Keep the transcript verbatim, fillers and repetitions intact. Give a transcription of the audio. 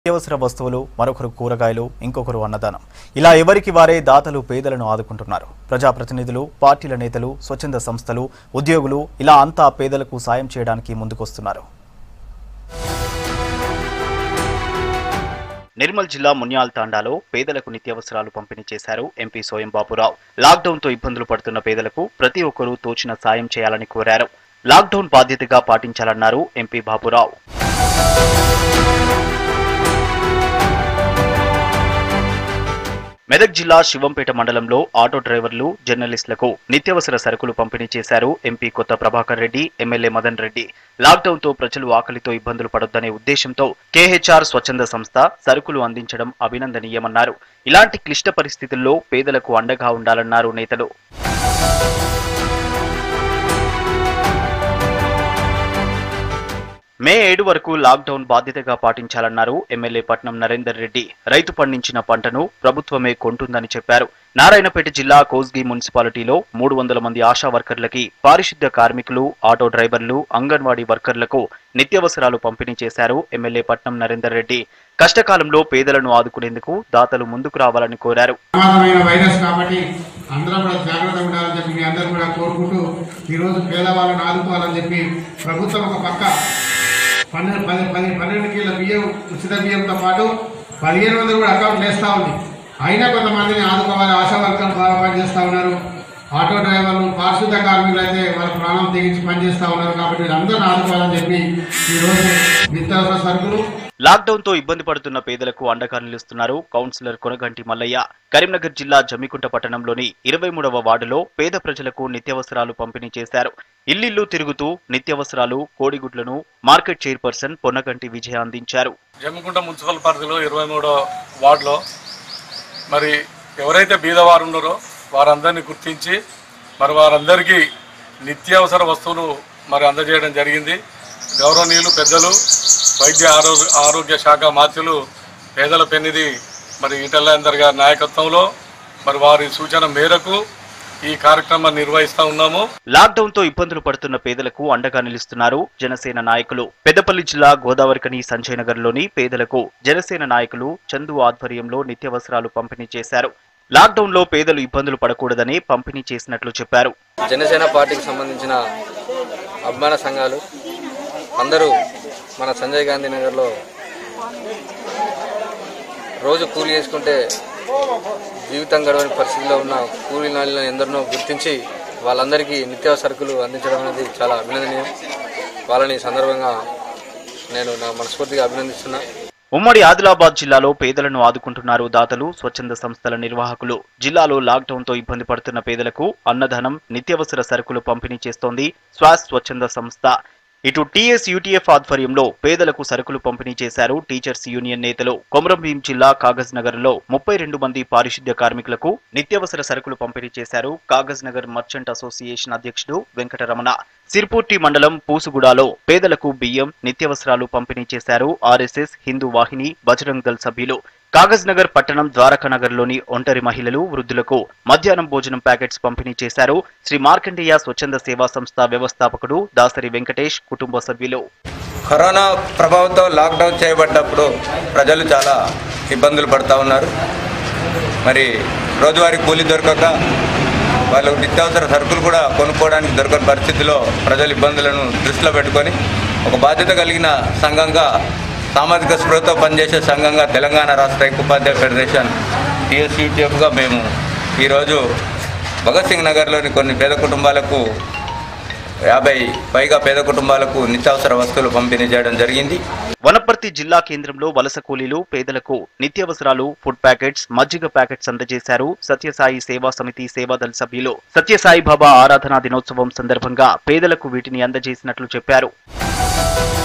నిత్యావసర వస్తువులు, మరొకరు కూరగాయలు, ఇంకొకరు అన్నదానం. ఇలా ఎవరికి వారే దాతలు పేదలను ఆదుకుంటున్నారు. ప్రజాప్రతినిధులు, పార్టీల నేతలు, స్వచ్ఛంద సంస్థలు, ఉద్యోగులు ఇలా అంతా పేదలకు సాయం చేయడానికి ముందుకొస్తున్నారు. నిర్మల్ జిల్లా మున్యాల్ తాండాలో పేదలకు నిత్యావసరాలు పంపిణీ చేశారు ఎంపీ సోయం బాపురావు. లాక్డౌన్ తో ఇబ్బందులు పడుతున్న పేదలకు ప్రతి ఒక్కరూ తోచిన సాయం చేయాలని కోరారు. లాక్డౌన్ బాధ్యతగా పాటించాలన్నారు ఎంపీ బాపురావు. మెదక్ జిల్లా శివంపేట మండలంలో ఆటో డ్రైవర్లు, జర్నలిస్టులకు నిత్యావసర సరుకులు పంపిణీ చేశారు MP Kotha Prabhakar Reddy, MLA Madan Reddy. Lockdown తో ప్రజలు ఆకలితో ఇబ్బందులు పడొద్దనే ఉద్దేశంతో కేహెచ్ఆర్ స్వచ్ఛంద సంస్థ సరుకులు అందించడం అభినందనీయమన్నారు. ఇలాంటి క్లిష్ట పరిస్థితుల్లో పేదలకు అండగా ఉండాలన్నారు నేతలు. మే ఏడు వరకు లాక్డౌన్ బాధ్యతగా పాటించాలన్నారు ఎమ్మెల్యే పట్నం నరేందర్ రెడ్డి. రైతు పండించిన పంటను ప్రభుత్వమే కొంటుందని చెప్పారు. నారాయణపేట జిల్లా కోస్గి మున్సిపాలిటీలో మూడు వందల మంది ఆశా వర్కర్లకి, పారిశుద్ధ్య కార్మికులు, ఆటో డ్రైవర్లు, అంగన్వాడీ వర్కర్లకు నిత్యావసరాలు పంపిణీ చేశారు ఎమ్మెల్యే పట్నం నరేందర్ రెడ్డి. కష్టకాలంలో పేదలను ఆదుకునేందుకు దాతలు ముందుకు రావాలని కోరారు. పన్నెండు పది పది పన్నెండు కిలో బియ్యం ఉచిత బియ్యంతో పాటు పదిహేను వందలు కూడా అకౌంట్లు వేస్తూ ఉంది. అయినా కొంతమందిని ఆదుకోవాలి. ఆశా వర్కర్లు బాగా పనిచేస్తూ ఉన్నారు. ఆటో డ్రైవర్లు, పారిశుద్ధ కార్మికులు అయితే వాళ్ళ ప్రాణం తెగించి పనిచేస్తూ ఉన్నారు. కాబట్టి వీళ్ళందరూ ఆదుకోవాలని చెప్పి ఈరోజు నిత్యావసర సరుకులు. లాక్డౌన్ తో ఇబ్బంది పడుతున్న పేదలకు అండగా నిలుస్తున్నారు కౌన్సిలర్ కొనగంటి మల్లయ్య. కరీంనగర్ జిల్లా జమ్మికుంట పట్టణంలోని ఇరవై మూడవ వార్డులో పేద ప్రజలకు నిత్యావసరాలు పంపిణీ చేశారు. ఇల్లిల్లు తిరుగుతూ నిత్యావసరాలు, కోడిగుడ్లను మార్కెట్ చైర్పర్సన్ పొన్నగంటి విజయ అందించారు. జమ్మికుంట మున్సిపల్ పరిధిలో ఇరవై మూడవ వార్డులో మరి ఎవరైతే బీదవారు ఉన్నారో వారందరినీ గుర్తించి మరి వారందరికీ నిత్యావసర వస్తువులు మరి అందజేయడం జరిగింది. గౌరవనీయులు పెద్దలు వైద్య ఆరోగ్య ఆరోగ్య శాఖ మంత్రులు పేదల పెన్నిధి మరి ఈటెల గారి నాయకత్వంలో మరి వారి సూచన మేరకు ఈ కార్యక్రమాన్ని నిర్వహిస్తా ఉన్నాము. లాక్డౌన్ తో ఇబ్బందులు పడుతున్న పేదలకు అండగా నిలుస్తున్నారు జనసేన నాయకులు. పెద్దపల్లి జిల్లా గోదావరికని సంజయ్ నగర్ లోని పేదలకు జనసేన నాయకులు చందు ఆధ్వర్యంలో నిత్యావసరాలు పంపిణీ చేశారు. లాక్డౌన్ లో పేదలు ఇబ్బందులు పడకూడదని పంపిణీ చేసినట్లు చెప్పారు. జనసేన పార్టీకి సంబంధించిన అభిమాన సంఘాలు అందరూ మన సంజయ్ గాంధీ నగర్లో రోజు కూలీ చేసుకుంటే జీవితం గడవని పరిస్థితిలో ఉన్న కూలీ నాళ్ళను ఎందరినో గుర్తించి వాళ్ళందరికీ నిత్యావసర సరుకులు అందించడం అనేది చాలా అభినందనీయం. వాళ్ళని సందర్భంగా నేను నా మనస్ఫూర్తిగా అభినందిస్తున్నా. ఉమ్మడి ఆదిలాబాద్ జిల్లాలో పేదలను ఆదుకుంటున్నారు దాతలు, స్వచ్ఛంద సంస్థల నిర్వాహకులు. జిల్లాలో లాక్డౌన్ తో ఇబ్బంది పడుతున్న పేదలకు అన్నదానం, నిత్యావసర సరుకులు పంపిణీ చేస్తోంది స్వాస్ స్వచ్ఛంద సంస్థ. ఇటు టీఎస్ యూటీఎఫ్ ఆధ్వర్యంలో పేదలకు సరుకులు పంపిణీ చేశారు టీచర్స్ యూనియన్ నేతలు. కొమరంభీం జిల్లా కాగజ్ నగర్ లో ముప్పై రెండు మంది పారిశుద్ధ్య కార్మికులకు నిత్యావసర సరుకులు పంపిణీ చేశారు కాగజ్ నగర్ మర్చెంట్ అసోసియేషన్ అధ్యక్షుడు వెంకటరమణ. సిర్పూర్టి మండలం పూసుగూడలో పేదలకు బియ్యం, నిత్యావసరాలు పంపిణీ చేశారు ఆర్ఎస్ఎస్, హిందూ వాహిని, బజరంగ్ దళ్ సభ్యులు. కాగజ్ నగర్ పట్టణం ద్వారకానగర్ లోని ఒంటరి మహిళలు, వృద్ధులకు మధ్యాహ్నం భోజనం ప్యాకెట్స్ పంపిణీ చేశారు శ్రీ మార్కండేయ స్వచ్ఛంద సేవా సంస్థ వ్యవస్థాపకుడు దాసరి వెంకటేష్ కుటుంబ సభ్యులు. కరోనా ప్రభావంతో లాక్డౌన్ చేయబడ్డప్పుడు ప్రజలు చాలా ఇబ్బందులు పడుతూ ఉన్నారు. మరి రోజువారీ కూలీ దొరకక వాళ్ళు నిత్యావసర సరుకులు కూడా కొనుక్కోవడానికి దొరకని పరిస్థితిలో ప్రజల ఇబ్బందులను దృష్టిలో పెట్టుకొని ఒక బాధ్యత కలిగిన సంఘంగా, సామాజిక స్పృహతో పనిచేసే సంఘంగా తెలంగాణ రాష్ట్ర ఐక్యోపాధ్యాయ ఫెడరేషన్ టీఎస్యూటీఎఫ్గా మేము ఈరోజు భగత్ సింగ్ నగర్లోని కొన్ని పేద కుటుంబాలకు, యాభై పైగా పేద కుటుంబాలకు నిత్యావసర వస్తువులు పంపిణీ చేయడం జరిగింది. వనపర్తి జిల్లా కేంద్రంలో వలస కూలీలు పేదలకు నిత్యావసరాలు, ఫుడ్ ప్యాకెట్స్, మజ్జిగ ప్యాకెట్స్ అందజేశారు సత్యసాయి సేవా సమితి సేవాదళ సభ్యులు. సత్యసాయి బాబా ఆరాధనా దినోత్సవం సందర్భంగా పేదలకు వీటిని అందజేసినట్లు చెప్పారు.